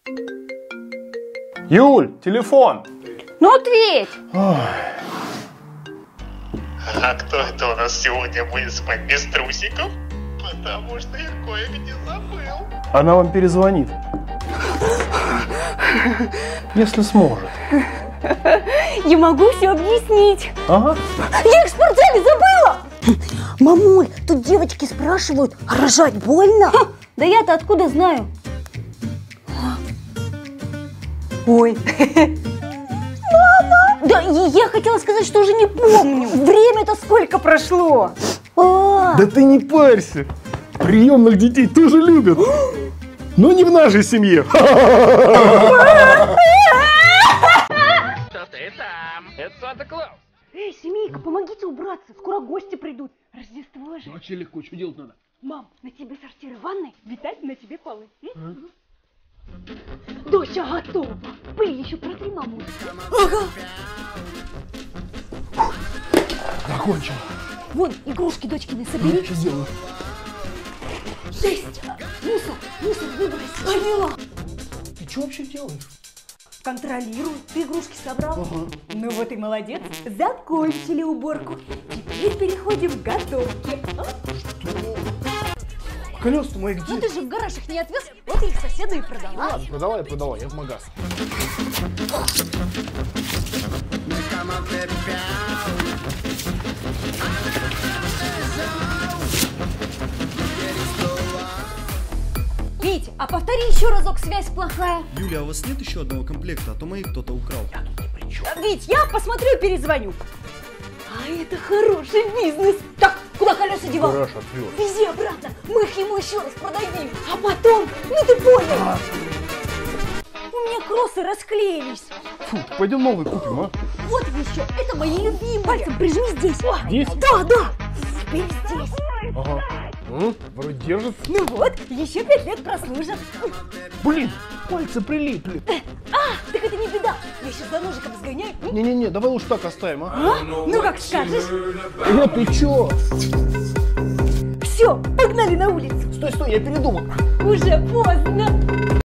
Юль, телефон. Ну ответь. А кто это у нас сегодня будет спать без трусиков? Потому что я кое-где забыл. Она вам перезвонит. Если сможет. Я могу все объяснить. Ага. Я их в спортзале забыла. Мамуль, тут девочки спрашивают, а рожать больно? Да я-то откуда знаю? Ой. Мама! Да я хотела сказать, что уже не помню. Время-то сколько прошло. Да ты не парься. Приемных детей тоже любят. Но не в нашей семье. Что ты там? Это Санта-Клаус. Эй, семейка, помогите убраться. Скоро гости придут. Рождество же. Вообще легко, что делать надо? Мам, на тебе сортиры ванной, Виталь, на тебе полы. Дося готова. Пыль еще протри, мамуль. Ага. Закончил. Вон, игрушки дочкины собери. Что сделаю? Жесть! Мусор выбрось. Поняла. Ты что вообще делаешь? Контролирую. Ты игрушки собрал? Ага. Ну вот и молодец. Закончили уборку. Теперь переходим к готовке. Колеса мои где? Ну ты же в гараж их не отвез, вот я их соседу и продала. Ладно, продавай, я в магаз. Вить, а повтори еще разок, связь плохая. Юля, а у вас нет еще одного комплекта, а то мои кто-то украл. Вить, я посмотрю и перезвоню. А это хороший бизнес. Так, куда колеса девал? Гараж отвез. Вези обратно, мы их ему еще раз продадим. А потом, ну ты понял. У меня кроссы расклеились. Фу, пойдем новый купим, а? Вот еще, это мои любимые. Пальцем прижми здесь. Здесь? Да. Теперь здесь. Ага. Вроде держит. Ну вот, еще 5 лет прослужат. Блин, пальцы прилипли. Так это не беда. Я сейчас за ножиком сгоняю. Не-не-не, давай уж так оставим, а? Ну как скажешь. Ты чё? Все, погнали на улицу. Стой, я передумал. Уже поздно.